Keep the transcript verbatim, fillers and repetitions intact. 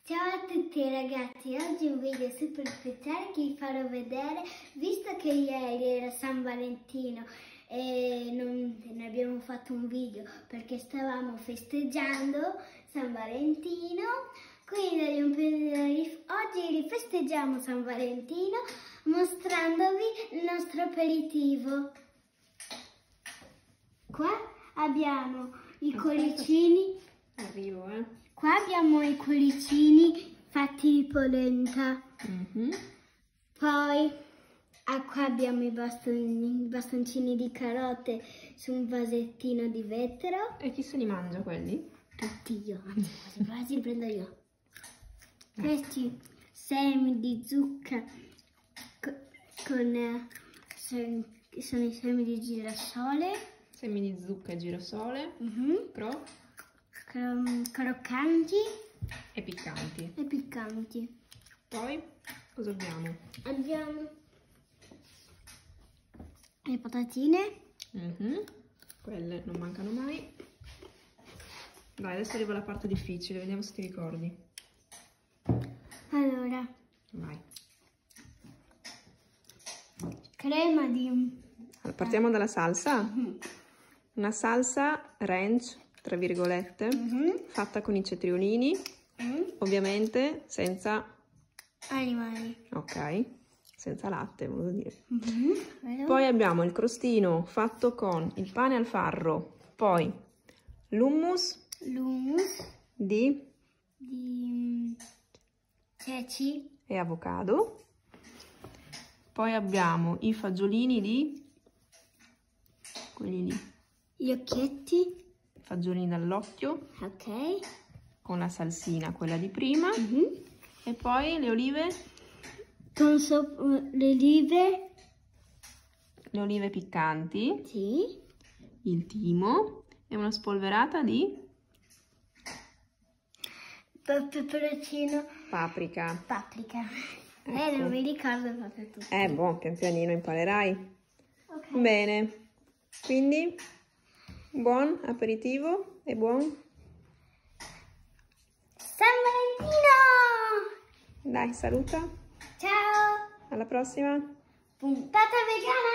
Ciao a tutti ragazzi, oggi un video super speciale che vi farò vedere, visto che ieri era San Valentino e non ne abbiamo fatto un video perché stavamo festeggiando San Valentino, quindi oggi rifesteggiamo San Valentino mostrandovi il nostro aperitivo. Qua abbiamo i cuoricini. Arrivo, eh. Qua abbiamo i cuoricini fatti di polenta. Mm-hmm. Poi ah, qua abbiamo i, bastoni, i bastoncini di carote su un vasettino di vetro. E chi se li mangia quelli? Tutti io, anzi quasi quasi li prendo io. Questi semi di zucca con eh, sono i semi di girasole. Semi di zucca e girasole. Mm-hmm. Pro. Croccanti E piccanti. e piccanti. Poi cosa abbiamo? Abbiamo le patatine. Mm-hmm. Quelle non mancano mai. Dai, adesso arriva la parte difficile, vediamo se ti ricordi. Allora, vai. Crema di... Allora, partiamo dalla salsa. Mm-hmm. Una salsa ranch, tra virgolette, Mm-hmm. fatta con i cetriolini, Mm-hmm. ovviamente senza... Animali. Ok, senza latte, volevo dire. Mm-hmm. Poi abbiamo il crostino fatto con il pane al farro, poi l'hummus L'hummus di di ceci. e avocado, poi abbiamo i fagiolini di quelli lì, Gli occhietti. fagiolini dall'occhio Ok. con la salsina, quella di prima, Mm-hmm. e poi le olive, Con sopra le olive. le olive piccanti, Sì. il timo e una spolverata di Peperoncino. paprika. Paprika. Ecco. Eh, non mi ricordo proprio tutto. Eh, boh, pian pianino imparerai. Ok. Bene, quindi buon aperitivo e buon San Valentino! dai, saluta, Ciao! alla prossima. Puntata vegana!